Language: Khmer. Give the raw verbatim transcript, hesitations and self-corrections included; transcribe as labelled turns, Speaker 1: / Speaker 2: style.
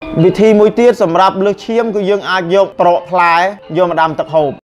Speaker 1: វិធីមួយទៀតសម្រាប់លើសឈាមគឺយើងអាចយកប្រក់ផ្លែយកមកដាំទឹកហូប